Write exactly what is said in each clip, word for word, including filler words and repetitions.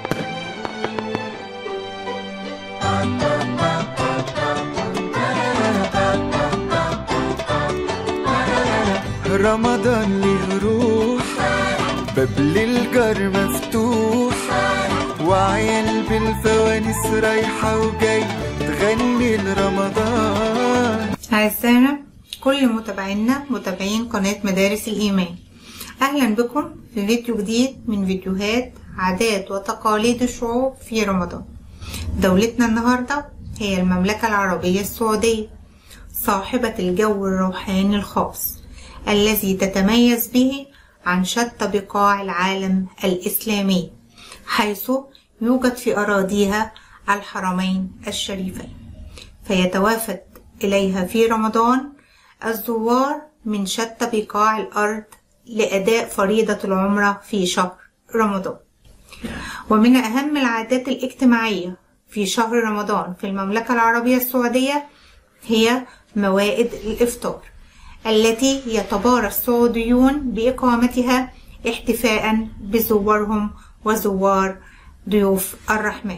رمضان ليه روح، باب للجار مفتوح، وعيال بالفوانيس رايحة وجاي تغني لرمضان. أعزائنا كل متابعينا متابعين قناة مدارس الإيمان، أهلا بكم في فيديو جديد من فيديوهات عادات وتقاليد الشعوب في رمضان. دولتنا النهاردة هي المملكة العربية السعودية، صاحبة الجو الروحاني الخاص الذي تتميز به عن شتى بقاع العالم الإسلامي، حيث يوجد في أراضيها الحرمين الشريفين، فيتوافد إليها في رمضان الزوار من شتى بقاع الأرض لأداء فريضة العمرة في شهر رمضان. ومن أهم العادات الاجتماعية في شهر رمضان في المملكة العربية السعودية هي موائد الإفطار، التي يتبارى السعوديون بإقامتها احتفاء بزوارهم وزوار ضيوف الرحمن.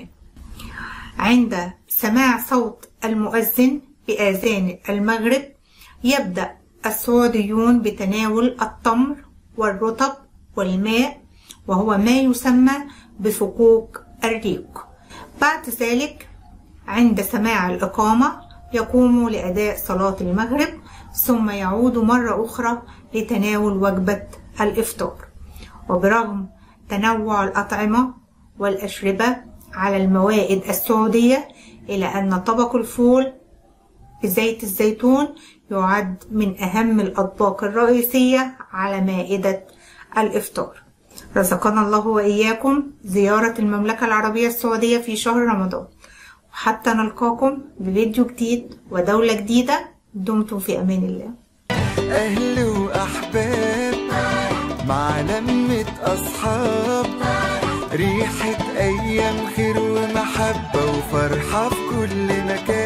عند سماع صوت المؤذن بآذان المغرب يبدأ السعوديون بتناول التمر والرطب والماء، وهو ما يسمى بفقوق الريق. بعد ذلك عند سماع الإقامة يقوموا لأداء صلاة المغرب، ثم يعودوا مرة أخرى لتناول وجبة الإفطار. وبرغم تنوع الأطعمة والأشربة على الموائد السعودية، إلى أن طبق الفول بزيت الزيتون يعد من أهم الأطباق الرئيسية على مائدة الإفطار. رزقنا الله وإياكم زيارة المملكة العربية السعودية في شهر رمضان، وحتى نلقاكم بفيديو جديد ودولة جديدة. دمتم في أمان الله. أهل وأحباب مع لمة أصحاب، ريحة أيام خير ومحبة وفرحة في كل مكان.